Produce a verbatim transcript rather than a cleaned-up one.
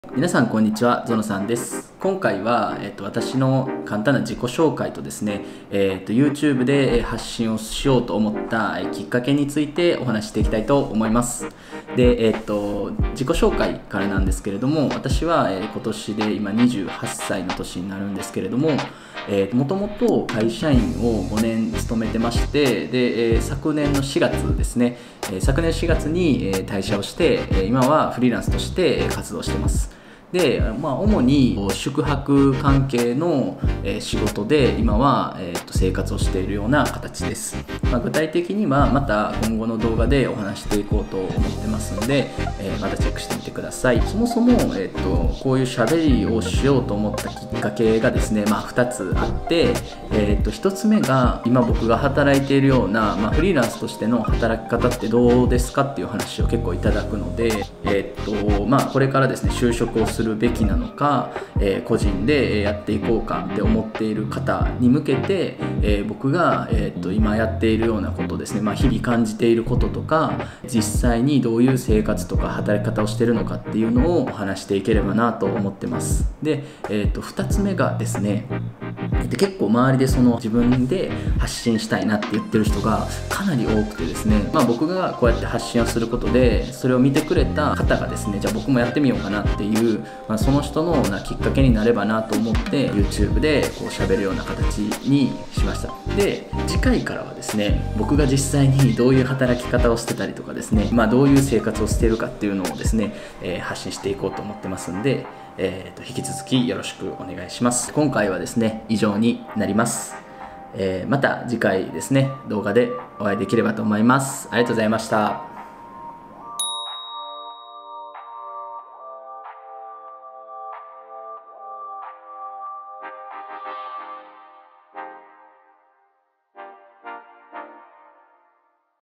皆さんこんにちは、ゾノさんです。今回は、えっと、私の簡単な自己紹介とですね、えっと、YouTube で発信をしようと思ったえきっかけについてお話ししていきたいと思います。で、えっと、自己紹介からなんですけれども、私は、えー今年で今にじゅうはっさいの年になるんですけれども、えーもともと会社員をごねん勤めてまして、で、えー昨年のしがつですね、えー昨年しがつに、えー退社をして、えー今はフリーランスとしてえー活動してます。で、まあ、主にこう宿泊関係の、えー仕事で今は、えーと生活をしているような形です。まあ、具体的にはまた今後の動画でお話していこうと思ってますので、えーまたチェックしてみてください。そもそも、えーとこういう喋りをしようと思ったきっかけがですね、まあ、ふたつあって、えーとひとつめが今僕が働いているような、まあ、フリーランスとしての働き方ってどうですかっていう話を結構いただくので、えーとまあ、これからですね就職をするべきなのか、えー個人でやっていこうかって思っている方に向けて、えー僕が、えーと今やっているようなことですね、まあ、日々感じていることとか実際にどういう生活とか働き方をしているのかっていうのをお話していければなと思ってます。で、えーとふたつめがですね、で結構周りでその自分で発信したいなって言ってる人がかなり多くてですね、まあ、僕がこうやって発信をすることでそれを見てくれた方がですね、じゃあ僕もやってみようかなっていう、まあ、その人のなきっかけになればなと思って YouTube でこう喋るような形にしました。で、次回からはですね、僕が実際にどういう働き方をしてたりとかですね、まあ、どういう生活をしているかっていうのをですね、えー発信していこうと思ってますんで、えーと引き続きよろしくお願いします。今回はですね、以上になります。えーまた次回ですね、動画でお会いできればと思います。ありがとうございました。